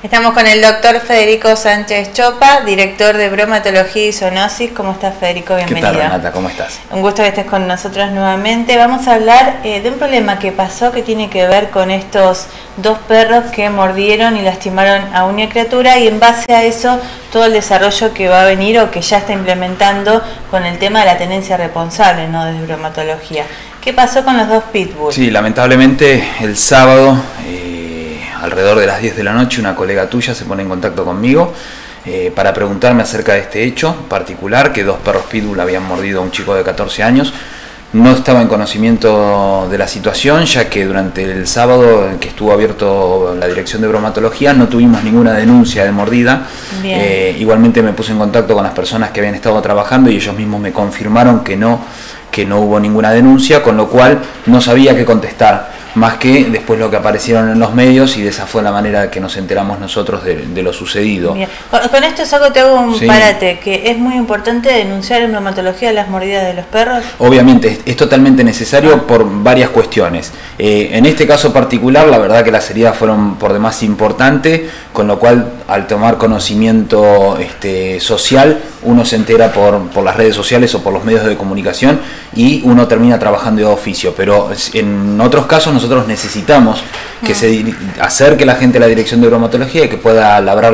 Estamos con el doctor Federico Sánchez Chopa, director de bromatología y zoonosis. ¿Cómo estás, Federico? Bienvenido. ¿Qué tal, Renata? ¿Cómo estás? Un gusto que estés con nosotros nuevamente. Vamos a hablar de un problema que pasó que tiene que ver con estos dos perros que mordieron y lastimaron a una criatura, y en base a eso todo el desarrollo que va a venir o que ya está implementando con el tema de la tenencia responsable, ¿no?, de bromatología. ¿Qué pasó con los dos pitbull? Sí, lamentablemente el sábado, alrededor de las 10 de la noche, una colega tuya se pone en contacto conmigo para preguntarme acerca de este hecho particular, que dos perros pitbull habían mordido a un chico de 14 años. No estaba en conocimiento de la situación, ya que durante el sábado que estuvo abierto la dirección de bromatología no tuvimos ninguna denuncia de mordida. Igualmente me puse en contacto con las personas que habían estado trabajando y ellos mismos me confirmaron que no hubo ninguna denuncia, con lo cual no sabía qué contestar, más que después lo que aparecieron en los medios, y de esa fue la manera que nos enteramos nosotros de lo sucedido. Bien. Con esto te hago un parate, que es muy importante denunciar en bromatología las mordidas de los perros. Obviamente, es totalmente necesario por varias cuestiones. En este caso particular, la verdad que las heridas fueron por demás importantes, con lo cual al tomar conocimiento social, uno se entera por las redes sociales o por los medios de comunicación, y uno termina trabajando de oficio. Pero en otros casos nosotros necesitamos que se acerque la gente a la dirección de bromatología y que pueda labrar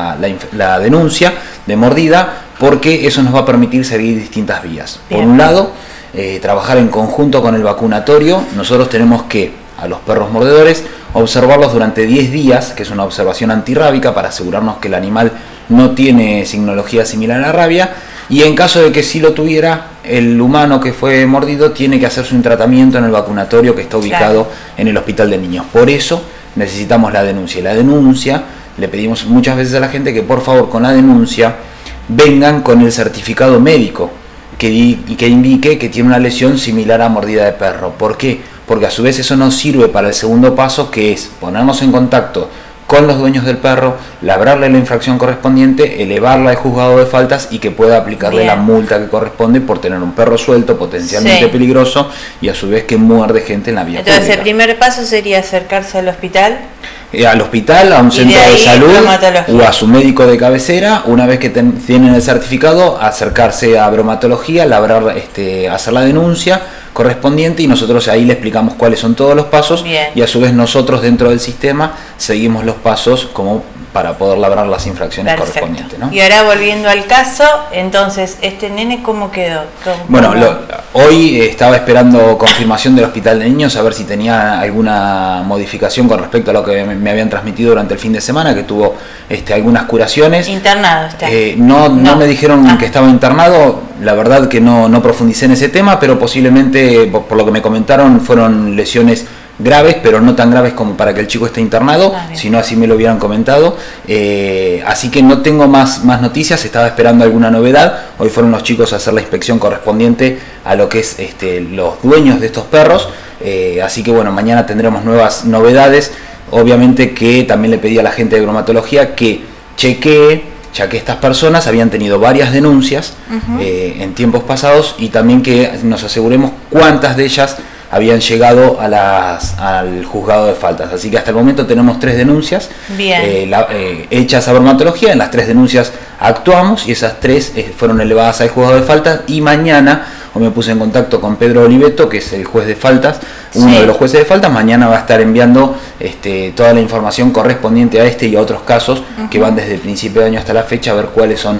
la denuncia de mordida, porque eso nos va a permitir seguir distintas vías. Bien. Por un lado, trabajar en conjunto con el vacunatorio. Nosotros tenemos que a los perros mordedores observarlos durante 10 días, que es una observación antirrábica, para asegurarnos que el animal no tiene signología similar a la rabia, y en caso de que sí lo tuviera, el humano que fue mordido tiene que hacerse un tratamiento en el vacunatorio que está ubicado en el Hospital de Niños. Por eso necesitamos la denuncia. Y la denuncia, le pedimos muchas veces a la gente que por favor con la denuncia vengan con el certificado médico que indique que tiene una lesión similar a mordida de perro. ¿Por qué? Porque a su vez eso nos sirve para el segundo paso, que es ponernos en contacto con los dueños del perro, labrarle la infracción correspondiente, elevarla al juzgado de faltas y que pueda aplicarle la multa que corresponde por tener un perro suelto, potencialmente peligroso, y a su vez que muerde gente en la vía pública. Entonces el primer paso sería acercarse al hospital. Al hospital, a un centro de salud o a su médico de cabecera. Una vez que tienen el certificado, acercarse a bromatología, labrar, hacer la denuncia correspondiente, y nosotros ahí le explicamos cuáles son todos los pasos. Bien. Y a su vez nosotros dentro del sistema seguimos los pasos como para poder labrar las infracciones correspondientes, ¿no? Y ahora volviendo al caso, entonces, ¿este nene cómo quedó? Bueno, hoy estaba esperando confirmación del Hospital de Niños a ver si tenía alguna modificación con respecto a lo que me habían transmitido durante el fin de semana, que tuvo algunas curaciones. ¿Internado está? No me dijeron que estaba internado. La verdad que no profundicé en ese tema, pero posiblemente, por lo que me comentaron, fueron lesiones graves, pero no tan graves como para que el chico esté internado, si no así me lo hubieran comentado. Así que no tengo más noticias, estaba esperando alguna novedad. Hoy fueron los chicos a hacer la inspección correspondiente a lo que es los dueños de estos perros, así que bueno, mañana tendremos nuevas novedades. Obviamente que también le pedí a la gente de bromatología que chequee, ya que estas personas habían tenido varias denuncias en tiempos pasados, y también que nos aseguremos cuántas de ellas habían llegado al juzgado de faltas. Así que hasta el momento tenemos 3 denuncias hechas a bromatología. En las 3 denuncias actuamos, y esas 3 fueron elevadas al juzgado de faltas, y mañana hoy me puse en contacto con Pedro Oliveto, que es el juez de faltas, uno de los jueces de faltas. Mañana va a estar enviando toda la información correspondiente a este y a otros casos que van desde el principio de año hasta la fecha, a ver cuáles son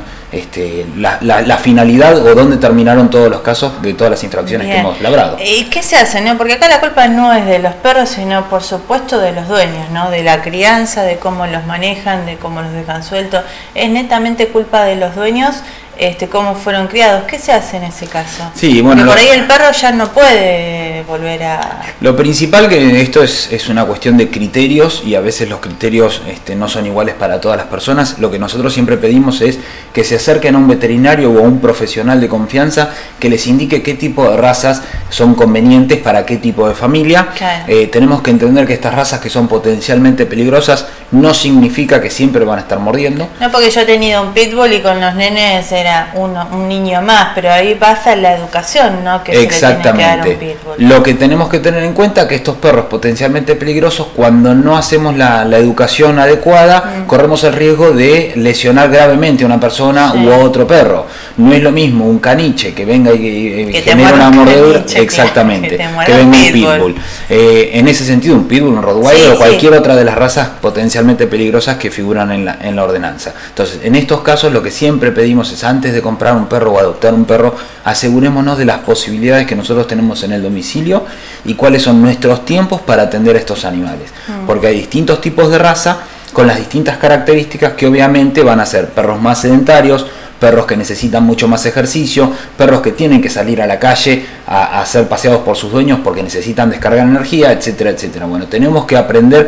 la finalidad o dónde terminaron todos los casos de todas las infracciones que hemos labrado. ¿Y qué se hace, no? Porque acá la culpa no es de los perros, sino por supuesto de los dueños, ¿no? De la crianza, de cómo los manejan, de cómo los dejan sueltos. Es netamente culpa de los dueños, cómo fueron criados. ¿Qué se hace en ese caso? Sí, bueno, porque por ahí el perro ya no puede volver a... Lo principal, que esto es una cuestión de criterios, y a veces los criterios no son iguales para todas las personas. Lo que nosotros siempre pedimos es que se acerquen a un veterinario o a un profesional de confianza que les indique qué tipo de razas son convenientes para qué tipo de familia. Claro. Tenemos que entender que estas razas que son potencialmente peligrosas no significa que siempre van a estar mordiendo. No, porque yo he tenido un pitbull y con los nenes era un niño más, pero ahí pasa la educación, ¿no? Que exactamente. Se le tiene que dar un pitbull. Lo que tenemos que tener en cuenta es que estos perros potencialmente peligrosos, cuando no hacemos la educación adecuada, corremos el riesgo de lesionar gravemente a una persona u a otro perro. No es lo mismo un caniche que venga y que genere una mordedura, exactamente, que venga un pitbull. En ese sentido, un pitbull, un rottweiler o cualquier otra de las razas potencialmente peligrosas que figuran en la ordenanza. Entonces, en estos casos lo que siempre pedimos es, antes de comprar un perro o adoptar un perro, asegurémonos de las posibilidades que nosotros tenemos en el domicilio y cuáles son nuestros tiempos para atender a estos animales. Porque hay distintos tipos de raza con las distintas características que obviamente van a ser perros más sedentarios, perros que necesitan mucho más ejercicio, perros que tienen que salir a la calle a ser paseados por sus dueños porque necesitan descargar energía, etcétera, etcétera. Bueno, tenemos que aprender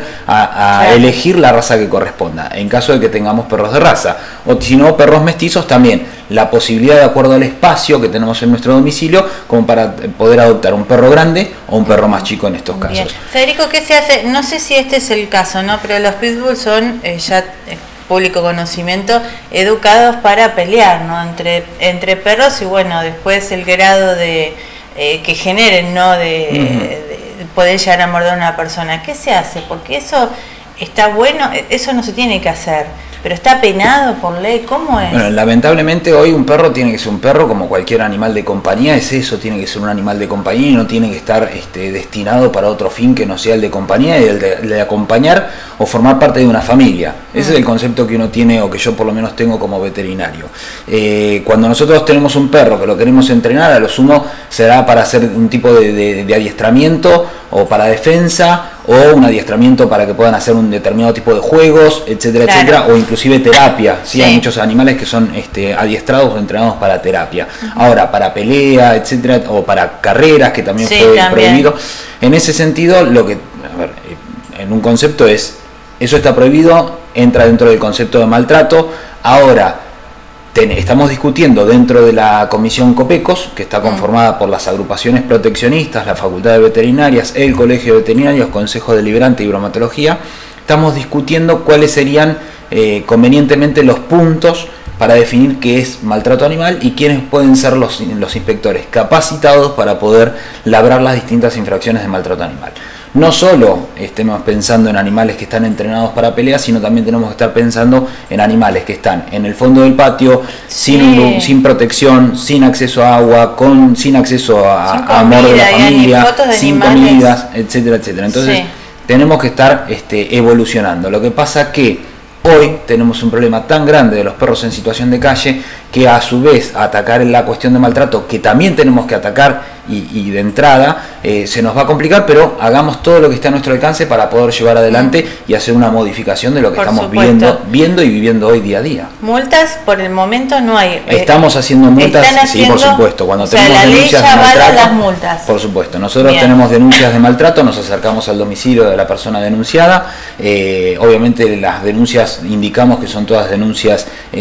a elegir la raza que corresponda, en caso de que tengamos perros de raza, o si no, perros mestizos también, la posibilidad de acuerdo al espacio que tenemos en nuestro domicilio, como para poder adoptar un perro grande o un perro más chico en estos casos. Bien. Federico, ¿qué se hace? No sé si este es el caso, ¿no? Pero los pitbulls son ya público conocimiento, educados para pelear, ¿no? Entre perros, y bueno, después el grado de que generen, ¿no? De poder llegar a morder a una persona. ¿Qué se hace? Porque eso está bueno, eso no se tiene que hacer, pero está penado por ley. ¿Cómo es? Bueno, lamentablemente hoy un perro tiene que ser un perro como cualquier animal de compañía, es eso, tiene que ser un animal de compañía y no tiene que estar destinado para otro fin que no sea el de compañía y el de acompañar o formar parte de una familia. Ese es el concepto que uno tiene, o que yo por lo menos tengo como veterinario. Cuando nosotros tenemos un perro que lo queremos entrenar, a lo sumo será para hacer un tipo de adiestramiento o para defensa, o un adiestramiento para que puedan hacer un determinado tipo de juegos, etcétera, etcétera, o inclusive terapia. ¿Sí? Hay muchos animales que son adiestrados o entrenados para terapia. Ahora, para pelea, etcétera, o para carreras, que también fue prohibido. En ese sentido, lo que, a ver, en un concepto es, eso está prohibido, entra dentro del concepto de maltrato. Ahora, estamos discutiendo dentro de la comisión COPECOS, que está conformada por las agrupaciones proteccionistas, la Facultad de Veterinarias, el Colegio de Veterinarios, Consejo Deliberante y Bromatología. Estamos discutiendo cuáles serían convenientemente los puntos para definir qué es maltrato animal y quiénes pueden ser los inspectores capacitados para poder labrar las distintas infracciones de maltrato animal. No solo estemos pensando en animales que están entrenados para peleas, sino también tenemos que estar pensando en animales que están en el fondo del patio, sin protección, sin acceso a agua, sin acceso a amor de la familia, sin comidas, etcétera, etcétera. Entonces tenemos que estar evolucionando. Lo que pasa que hoy tenemos un problema tan grande de los perros en situación de calle, que a su vez atacar en la cuestión de maltrato, que también tenemos que atacar y de entrada, se nos va a complicar, pero hagamos todo lo que esté a nuestro alcance para poder llevar adelante y hacer una modificación de lo que estamos viendo y viviendo hoy día a día. Multas por el momento no hay. Estamos haciendo multas, sí, por supuesto. Cuando tenemos denuncias de maltrato, las multas. Por supuesto, nosotros tenemos denuncias de maltrato, nos acercamos al domicilio de la persona denunciada. Obviamente las denuncias indicamos que son todas denuncias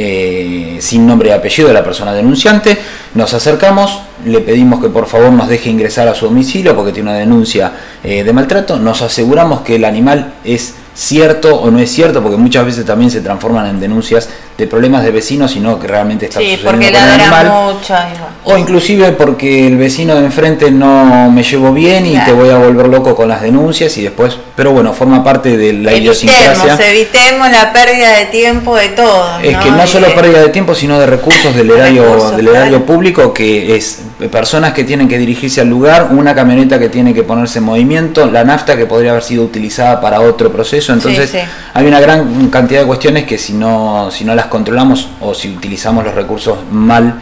sin nombre y apellido de la persona denunciante. Nos acercamos, le pedimos que por favor nos deje ingresar a su domicilio porque tiene una denuncia de maltrato. Nos aseguramos que el animal es cierto o no es cierto, porque muchas veces también se transforman en denuncias de problemas de vecinos y no que realmente está sucediendo con el animal. Mucho, o inclusive porque el vecino de enfrente no me llevo bien y te voy a volver loco con las denuncias y después, pero bueno, forma parte de la idiosincrasia. Evitemos la pérdida de tiempo de todo. Es que no solo pérdida de tiempo, sino de recursos del erario público, que es personas que tienen que dirigirse al lugar, una camioneta que tiene que ponerse en movimiento, la nafta que podría haber sido utilizada para otro proceso. Entonces hay una gran cantidad de cuestiones que si no las controlamos o si utilizamos los recursos mal,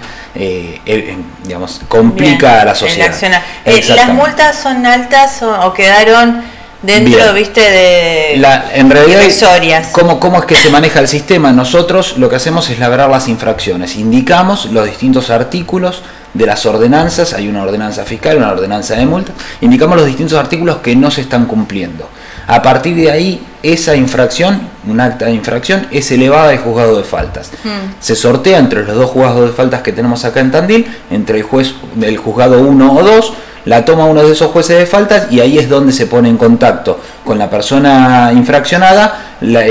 digamos, complica a la sociedad. ¿Las multas son altas o quedaron dentro, viste, en realidad, divisorias? ¿Cómo es que se maneja el sistema? Nosotros lo que hacemos es labrar las infracciones, indicamos los distintos artículos de las ordenanzas, hay una ordenanza fiscal, una ordenanza de multa, indicamos los distintos artículos que no se están cumpliendo. A partir de ahí, esa infracción, un acta de infracción, es elevada al juzgado de faltas. Se sortea entre los dos juzgados de faltas que tenemos acá en Tandil, entre el juzgado 1 o 2, la toma uno de esos jueces de faltas y ahí es donde se pone en contacto con la persona infraccionada,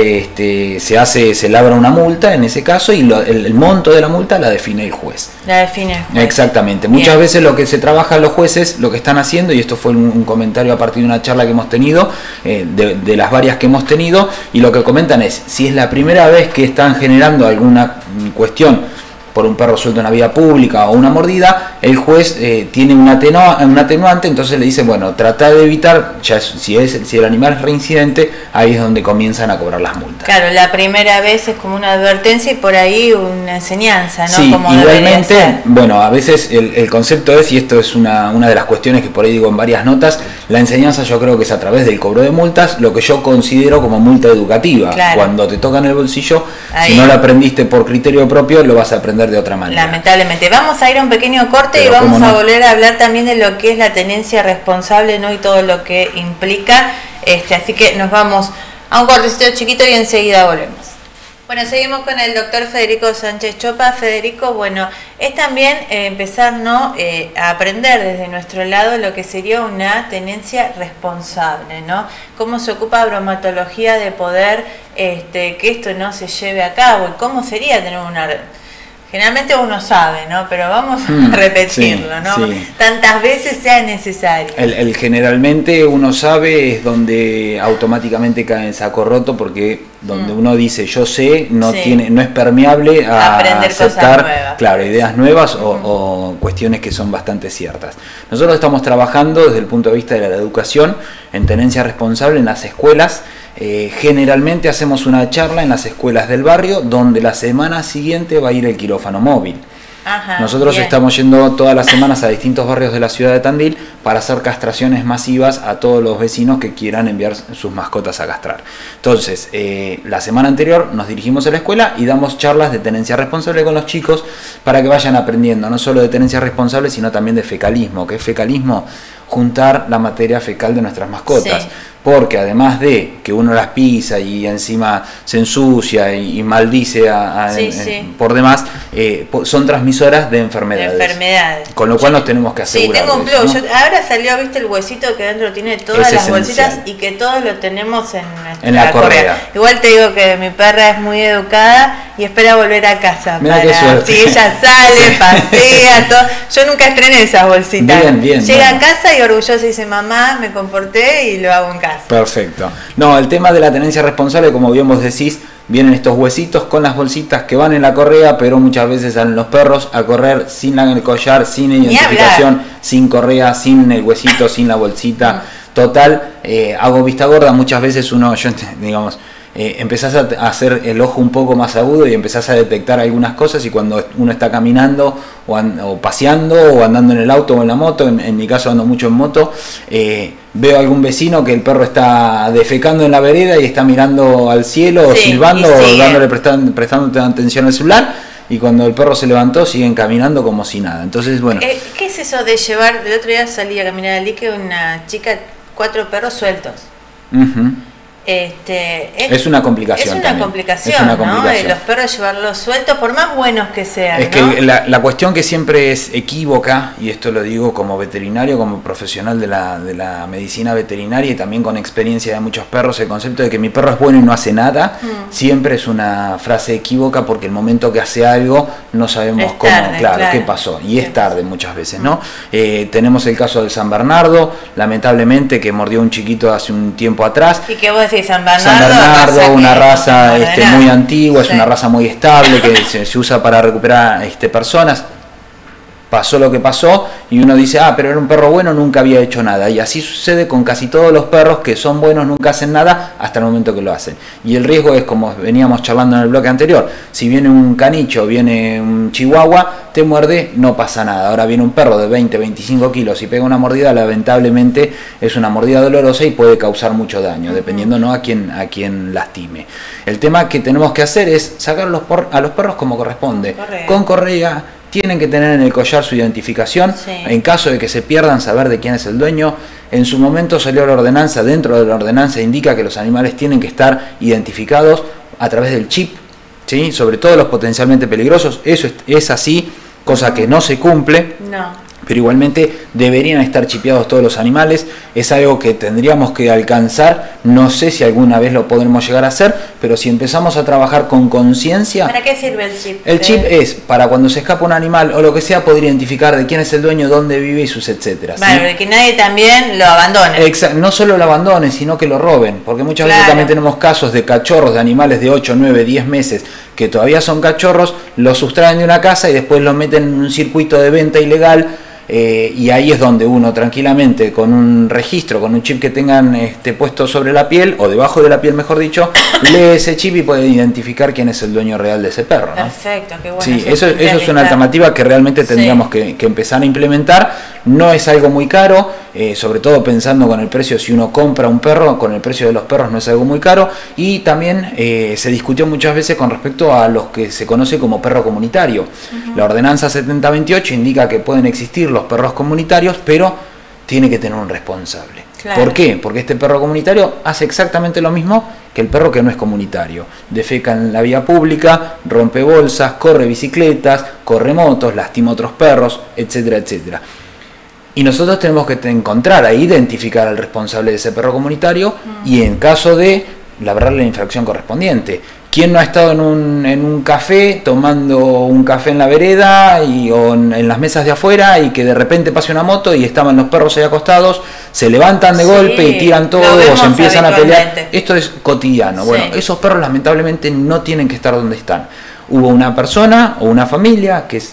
se labra una multa en ese caso y el monto de la multa la define el juez. La define el juez. Exactamente. Bien. Muchas veces lo que se trabaja los jueces, lo que están haciendo, y esto fue un comentario a partir de una charla que hemos tenido, de las varias que hemos tenido, y lo que comentan es, si es la primera vez que están generando alguna cuestión por un perro suelto en la vía pública o una mordida, el juez tiene un atenuante, entonces le dice, bueno, trata de evitar, si el animal es reincidente, ahí es donde comienzan a cobrar las multas. Claro, la primera vez es como una advertencia y por ahí una enseñanza, ¿no? Sí, como igualmente, bueno, a veces el concepto es, y esto es una de las cuestiones que por ahí digo en varias notas, la enseñanza yo creo que es a través del cobro de multas, lo que yo considero como multa educativa. Claro. Cuando te tocan el bolsillo, ahí, si no lo aprendiste por criterio propio, lo vas a aprender de otra manera. Lamentablemente. Vamos a ir a un pequeño corte. Pero y vamos a volver a hablar también de lo que es la tenencia responsable, ¿no? Y todo lo que implica. Así que nos vamos a un cortecito chiquito y enseguida volvemos. Bueno, seguimos con el doctor Federico Sánchez Chopa. Federico, bueno, es también empezar, ¿no? A aprender desde nuestro lado lo que sería una tenencia responsable, ¿no? Cómo se ocupa bromatología de poder que esto no se lleve a cabo y cómo sería tener una... Generalmente uno sabe, ¿no? Pero vamos a repetirlo, sí, ¿no? Sí. Tantas veces sea necesario. El generalmente uno sabe es donde automáticamente cae en saco roto, porque donde uno dice yo sé, no es permeable a aprender aceptar, cosas nuevas. Claro, ideas nuevas o cuestiones que son bastante ciertas. Nosotros estamos trabajando desde el punto de vista de la educación en tenencia responsable en las escuelas. Generalmente hacemos una charla en las escuelas del barrio donde la semana siguiente va a ir el quirófano móvil. Ajá, nosotros bien. Estamos yendo todas las semanas a distintos barrios de la ciudad de Tandil para hacer castraciones masivas a todos los vecinos que quieran enviar sus mascotas a castrar. Entonces, la semana anterior nos dirigimos a la escuela y damos charlas de tenencia responsable con los chicos para que vayan aprendiendo no solo de tenencia responsable, sino también de fecalismo. ¿Qué es fecalismo? Juntar la materia fecal de nuestras mascotas. Sí. Porque además de que uno las pisa y encima se ensucia y maldice por demás, son transmisoras de enfermedades. Con lo cual nos tenemos que asegurar. Sí, tengo un blog. ¿No? Ahora salió, viste, el huesito que dentro tiene todas las bolsitas y que todos lo tenemos en la correa. Igual te digo que mi perra es muy educada y espera volver a casa. Mirá qué suerte. Sí, ella sale, pasea, todo. Yo nunca estrené esas bolsitas. Bien. Llega a casa y orgullosa dice, mamá, me comporté y lo hago en casa. Perfecto. No, el tema de la tenencia responsable, como bien vos decís, vienen estos huesitos con las bolsitas que van en la correa, pero muchas veces salen los perros a correr sin el collar, sin identificación, sin correa, sin el huesito, sin la bolsita. Total, hago vista gorda, muchas veces empezás a hacer el ojo un poco más agudo y empezás a detectar algunas cosas, y cuando uno está caminando o paseando o andando en el auto o en la moto, en mi caso ando mucho en moto, veo a algún vecino que el perro está defecando en la vereda y está mirando al cielo o silbando o prestando atención al celular, y cuando el perro se levantó siguen caminando como si nada. Entonces, bueno. ¿Qué es eso de llevar? El otro día salí a caminar al dique una chica, 4 perros sueltos. Es una complicación. Es una complicación, ¿no? Los perros llevarlos sueltos, por más buenos que sean. Es que la cuestión que siempre es equívoca, y esto lo digo como veterinario, como profesional de la medicina veterinaria y también con experiencia de muchos perros, el concepto de que mi perro es bueno y no hace nada, siempre es una frase equívoca, porque el momento que hace algo no sabemos qué pasó, y es tarde muchas veces, ¿no? Tenemos el caso del San Bernardo, lamentablemente, que mordió un chiquito hace un tiempo atrás. ¿Y qué vos decís? San Bernardo, una raza muy antigua, es una raza muy estable que se usa para recuperar personas. Pasó lo que pasó y uno dice, pero era un perro bueno, nunca había hecho nada. Y así sucede con casi todos los perros que son buenos, nunca hacen nada hasta el momento que lo hacen. Y el riesgo es, como veníamos charlando en el bloque anterior, si viene un canicho, viene un chihuahua, te muerde, no pasa nada. Ahora viene un perro de 20, 25 kilos y pega una mordida, lamentablemente es una mordida dolorosa y puede causar mucho daño, dependiendo a quién lastime. El tema que tenemos que hacer es sacar a los perros como corresponde, con correa. Tienen que tener en el collar su identificación, en caso de que se pierdan, saber de quién es el dueño. En su momento salió la ordenanza, dentro de la ordenanza indica que los animales tienen que estar identificados a través del chip, ¿sí? Sobre todo los potencialmente peligrosos, eso es así, cosa que no se cumple. pero igualmente deberían estar chipeados todos los animales. Es algo que tendríamos que alcanzar, no sé si alguna vez lo podremos llegar a hacer, pero si empezamos a trabajar con conciencia... ¿Para qué sirve el chip? El chip es para cuando se escapa un animal o lo que sea, poder identificar de quién es el dueño, dónde vive y sus etcétera. Bueno, ¿sí? Que nadie también lo abandone. Exacto, no solo lo abandone, sino que lo roben, porque muchas veces también tenemos casos de cachorros, de animales de 8, 9, 10 meses, que todavía son cachorros, los sustraen de una casa y después los meten en un circuito de venta ilegal. Y ahí es donde uno tranquilamente con un registro, con un chip que tengan puesto sobre la piel o debajo de la piel, mejor dicho, lee ese chip y puede identificar quién es el dueño real de ese perro, ¿no? Perfecto, qué bueno. Sí, eso es una alternativa que realmente tendríamos que empezar a implementar. No es algo muy caro, sobre todo pensando con el precio, si uno compra un perro, con el precio de los perros no es algo muy caro. Y también se discutió muchas veces con respecto a los que se conoce como perro comunitario. La ordenanza 7028 indica que pueden existir los perros comunitarios, pero tiene que tener un responsable. Claro. ¿Por qué? Porque este perro comunitario hace exactamente lo mismo que el perro que no es comunitario. Defeca en la vía pública, rompe bolsas, corre bicicletas, corre motos, lastima a otros perros, etcétera, etcétera. Y nosotros tenemos que encontrar e identificar al responsable de ese perro comunitario y en caso de labrarle la infracción correspondiente. ¿Quién no ha estado en un café tomando un café en la vereda o en las mesas de afuera y que de repente pase una moto y estaban los perros ahí acostados, se levantan de golpe y tiran todo o se empiezan a pelear? Esto es cotidiano. Bueno, esos perros lamentablemente no tienen que estar donde están. Hubo una persona o una familia que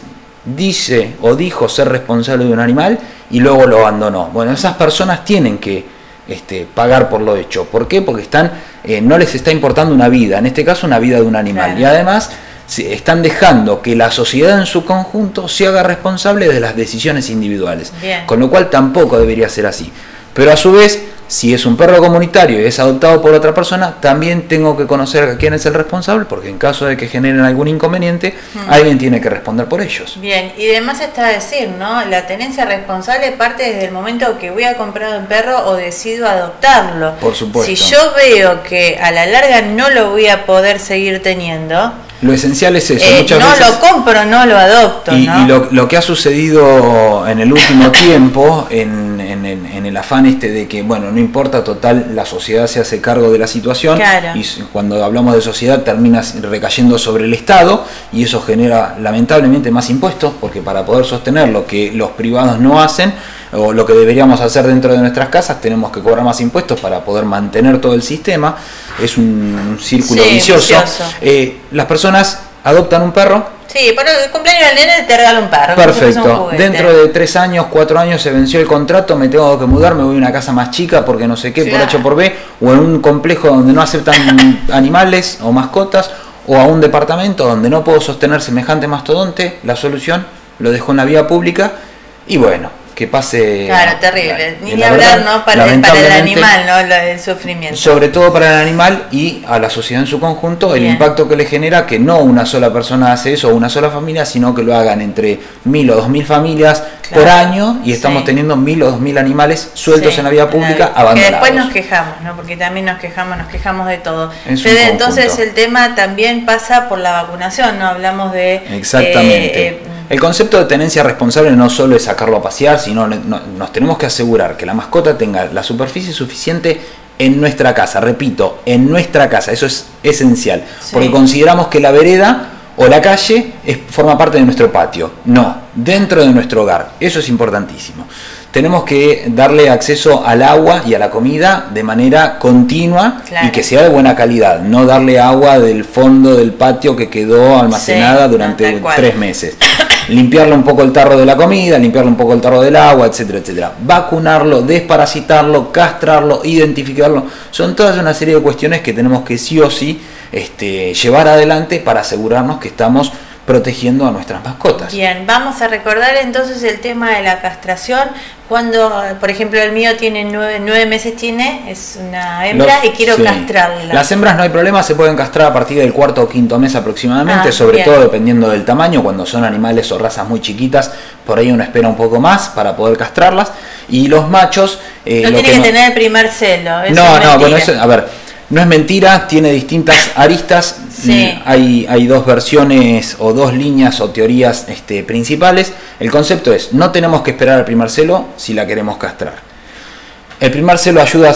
dice o dijo ser responsable de un animal y luego lo abandonó. Bueno, esas personas tienen que pagar por lo hecho. ¿Por qué? Porque no les está importando una vida, en este caso una vida de un animal. Claro. Y además están dejando que la sociedad en su conjunto se haga responsable de las decisiones individuales. Bien. Con lo cual tampoco debería ser así. Pero a su vez, si es un perro comunitario y es adoptado por otra persona, también tengo que conocer a quién es el responsable, porque en caso de que generen algún inconveniente, alguien tiene que responder por ellos. Bien, y además está a decir, ¿no? La tenencia responsable parte desde el momento que voy a comprar un perro o decido adoptarlo. Por supuesto. Si yo veo que a la larga no lo voy a poder seguir teniendo, lo esencial es eso. Muchas no veces, lo compro, no lo adopto. Y ¿no? lo que ha sucedido en el último tiempo, en el afán de que, bueno, no importa, total, la sociedad se hace cargo de la situación. Claro. Y cuando hablamos de sociedad termina recayendo sobre el Estado y eso genera lamentablemente más impuestos, porque para poder sostener lo que los privados no hacen o lo que deberíamos hacer dentro de nuestras casas, tenemos que cobrar más impuestos para poder mantener todo el sistema. Es un círculo vicioso. Las personas adoptan un perro. Sí, por el cumpleaños del nene te regalo un perro. Perfecto. Dentro de 3 años, 4 años se venció el contrato, me tengo que mudar, me voy a una casa más chica porque no sé qué, por H o por B, o en un complejo donde no aceptan animales o mascotas, o a un departamento donde no puedo sostener semejante mastodonte. La solución, lo dejo en la vía pública y bueno, que pase... Claro, terrible. Ni hablar, ¿no? Para el animal, ¿no? El sufrimiento. Sobre todo para el animal y a la sociedad en su conjunto, el impacto que le genera que no una sola persona hace eso, o una sola familia, sino que lo hagan entre 1000 o 2000 familias por año y estamos teniendo 1000 o 2000 animales sueltos en la vía pública abandonados. Que después nos quejamos, ¿no? Porque también nos quejamos de todo. Fede, entonces el tema también pasa por la vacunación, ¿no? Hablamos de... Exactamente. El concepto de tenencia responsable no solo es sacarlo a pasear, sino nos tenemos que asegurar que la mascota tenga la superficie suficiente en nuestra casa. Repito, en nuestra casa, eso es esencial, porque consideramos que la vereda o la calle forma parte de nuestro patio. No, dentro de nuestro hogar, eso es importantísimo. Tenemos que darle acceso al agua y a la comida de manera continua y que sea de buena calidad, no darle agua del fondo del patio que quedó almacenada durante 3 meses. Limpiarle un poco el tarro de la comida, limpiarle un poco el tarro del agua, etcétera, etcétera. Vacunarlo, desparasitarlo, castrarlo, identificarlo. Son todas una serie de cuestiones que tenemos que sí o sí llevar adelante para asegurarnos que estamos protegiendo a nuestras mascotas. Bien, vamos a recordar entonces el tema de la castración. Cuando, por ejemplo, el mío tiene 9 meses, es una hembra y quiero castrarla. Las hembras no hay problema, se pueden castrar a partir del 4º o 5º mes aproximadamente, sobre todo dependiendo del tamaño. Cuando son animales o razas muy chiquitas, por ahí uno espera un poco más para poder castrarlas. Y los machos... no tiene que tener el primer celo. No, bueno, eso, a ver... No es mentira, tiene distintas aristas. Sí. Hay dos versiones o dos líneas o teorías principales. El concepto es, no tenemos que esperar al primer celo si la queremos castrar. El primer celo ayuda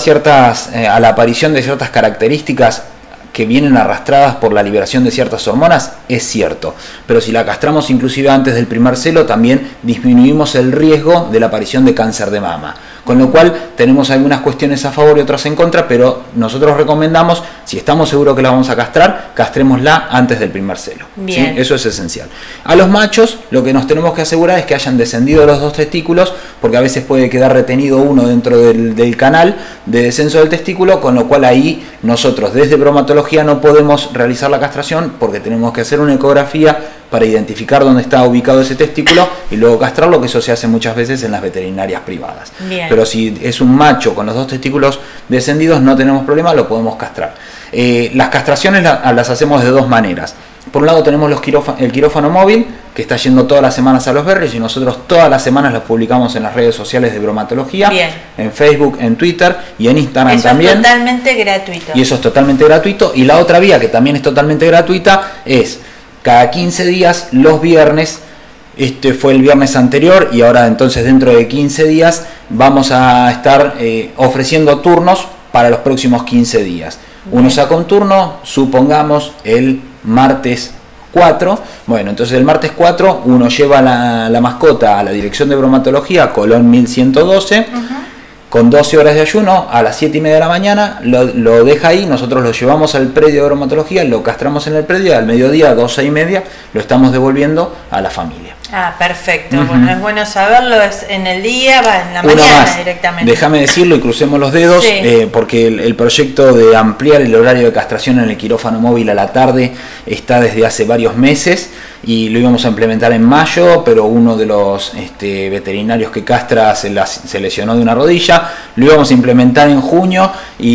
a la aparición de ciertas características que vienen arrastradas por la liberación de ciertas hormonas, es cierto. Pero si la castramos inclusive antes del primer celo, también disminuimos el riesgo de la aparición de cáncer de mama. Con lo cual tenemos algunas cuestiones a favor y otras en contra, pero nosotros recomendamos, si estamos seguros que la vamos a castrar, castrémosla antes del primer celo. Bien. ¿Sí? Eso es esencial. A los machos lo que nos tenemos que asegurar es que hayan descendido los 2 testículos, porque a veces puede quedar retenido uno dentro del canal de descenso del testículo, con lo cual ahí nosotros desde bromatología no podemos realizar la castración porque tenemos que hacer una ecografía para identificar dónde está ubicado ese testículo y luego castrarlo, que eso se hace muchas veces en las veterinarias privadas. Bien. Pero si es un macho con los 2 testículos descendidos, no tenemos problema, lo podemos castrar. Las castraciones las hacemos de 2 maneras. Por un lado tenemos el quirófano móvil, que está yendo todas las semanas a los berrios, y nosotros todas las semanas los publicamos en las redes sociales de bromatología. Bien. En Facebook, en Twitter y en Instagram también. Eso es totalmente gratuito. Y eso es totalmente gratuito. Y la otra vía, que también es totalmente gratuita, es cada 15 días, los viernes. Este fue el viernes anterior y ahora entonces dentro de 15 días vamos a estar ofreciendo turnos para los próximos 15 días. Uno saca un turno, supongamos el martes 4. Bueno, entonces el martes 4 uno lleva la mascota a la dirección de bromatología, Colón 1112. Con 12 horas de ayuno, a las 7:30 de la mañana, lo deja ahí, nosotros lo llevamos al predio de bromatología, lo castramos en el predio, y al mediodía, 12:30, lo estamos devolviendo a la familia. Ah, perfecto. Bueno, es bueno saberlo, es en el día, va en la mañana directamente. Déjame decirlo y crucemos los dedos, sí. Porque el proyecto de ampliar el horario de castración en el quirófano móvil a la tarde está desde hace varios meses y lo íbamos a implementar en mayo, pero uno de los veterinarios que castra se lesionó de una rodilla. Lo íbamos a implementar en junio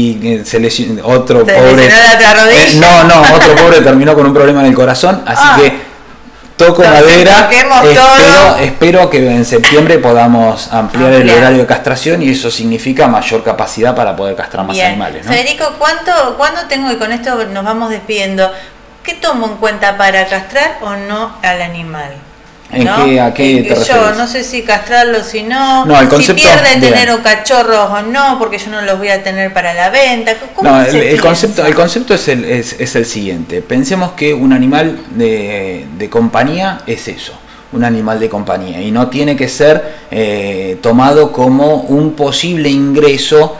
y se lesionó otro pobre. ¿La otra rodilla? Otro pobre terminó con un problema en el corazón, así que toco madera, espero que en septiembre podamos ampliar el horario de castración y eso significa mayor capacidad para poder castrar más animales, ¿no? Federico, ¿cuándo tengo, y con esto nos vamos despidiendo, qué tomo en cuenta para castrar o no al animal? ¿No? ¿A qué te refieres? Yo no sé si castrarlo, si no, el concepto, si pierde tener cachorros o no, porque yo no los voy a tener para la venta. El concepto es el siguiente. Pensemos que un animal de compañía es eso, un animal de compañía, y no tiene que ser tomado como un posible ingreso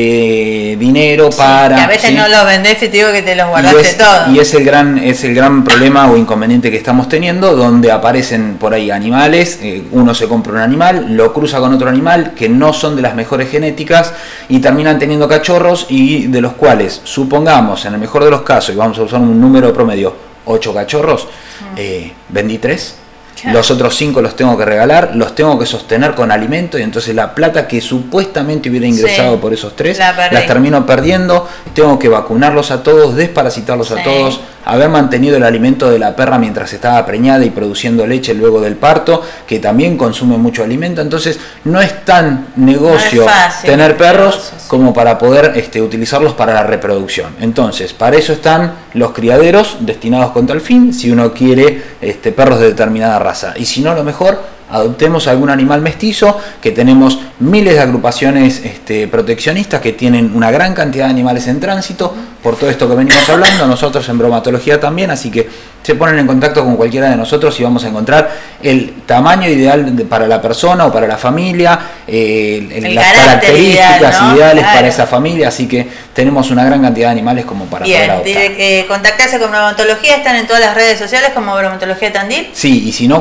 de dinero para... Que a veces no los vendés y te digo que te los guardaste todo. Y es el gran problema o inconveniente que estamos teniendo, donde aparecen por ahí animales, uno se compra un animal, lo cruza con otro animal que no son de las mejores genéticas y terminan teniendo cachorros, y de los cuales, supongamos, en el mejor de los casos, y vamos a usar un número promedio, 8 cachorros, vendí 3. Claro. Los otros 5 los tengo que regalar, los tengo que sostener con alimento, y entonces la plata que supuestamente hubiera ingresado por esos 3 las termino perdiendo. Tengo que vacunarlos a todos, desparasitarlos a todos, haber mantenido el alimento de la perra mientras estaba preñada y produciendo leche luego del parto, que también consume mucho alimento. Entonces no es tan negocio tener perros como para poder utilizarlos para la reproducción. Entonces para eso están los criaderos destinados con tal fin, si uno quiere perros de determinada raza, y si no, lo mejor, adoptemos algún animal mestizo, que tenemos miles de agrupaciones proteccionistas que tienen una gran cantidad de animales en tránsito, por todo esto que venimos hablando, nosotros en bromatología también, así que se ponen en contacto con cualquiera de nosotros y vamos a encontrar el tamaño ideal para la persona o para la familia, las características ideales para esa familia, así que tenemos una gran cantidad de animales como para poder adoptar. Contactarse con bromatología, están en todas las redes sociales como Bromatología Tandil. Sí, y si no,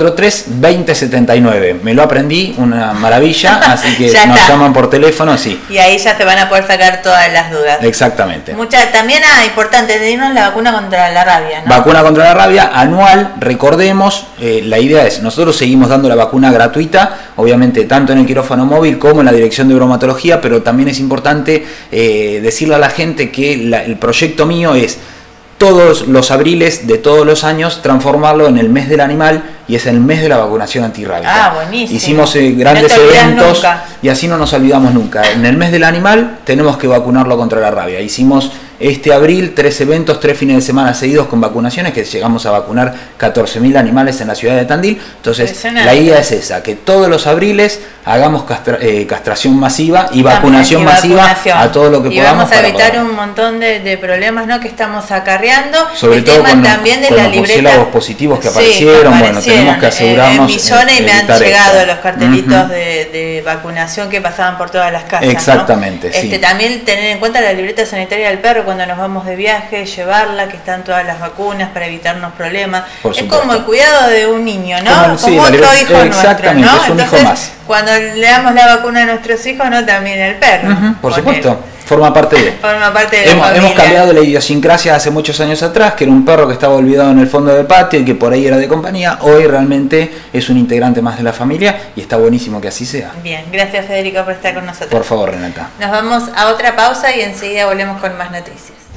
443-2079. Me lo aprendí, una maravilla, así que nos llaman por teléfono, sí. Y ahí ya se van a poder sacar todas las dudas. Exactamente. También importante, tenemos la vacuna contra la rabia, ¿no? Vacuna contra la rabia anual, recordemos, la idea es, nosotros seguimos dando la vacuna gratuita, obviamente tanto en el quirófano móvil como en la dirección de bromatología, pero también es importante decirle a la gente que el proyecto mío es todos los abriles de todos los años transformarlo en el mes del animal, y es el mes de la vacunación antirrábica. Ah, buenísimo. Hicimos grandes eventos y así no nos olvidamos nunca. En el mes del animal tenemos que vacunarlo contra la rabia. Hicimos este abril 3 eventos, 3 fines de semana seguidos con vacunaciones, que llegamos a vacunar 14.000 animales en la ciudad de Tandil. Entonces la idea es esa, que todos los abriles hagamos castración masiva y vacunación masiva a todo lo que podamos. Vamos a evitar un montón de problemas, ¿no?, que estamos acarreando. Sobre el todo tema con, también de con la los libreta, murciélagos positivos que aparecieron. Bueno, tenemos que asegurarnos. En mi zona y me han llegado esto. los cartelitos de vacunación que pasaban por todas las casas. Exactamente, ¿no? sí. También tener en cuenta la libreta sanitaria del perro cuando nos vamos de viaje, llevarla, que están todas las vacunas para evitarnos problemas. Es como el cuidado de un niño, ¿no? Como otro hijo nuestro, exactamente, ¿no? es un Entonces, hijo más. cuando le damos la vacuna a nuestros hijos, no también el perro. Por supuesto. Forma parte de. Forma parte de hemos cambiado la idiosincrasia hace muchos años atrás, que era un perro que estaba olvidado en el fondo del patio y que por ahí era de compañía. Hoy realmente es un integrante más de la familia y está buenísimo que así sea. Bien, gracias Federico por estar con nosotros. Por favor, Renata. Nos vamos a otra pausa y enseguida volvemos con más noticias.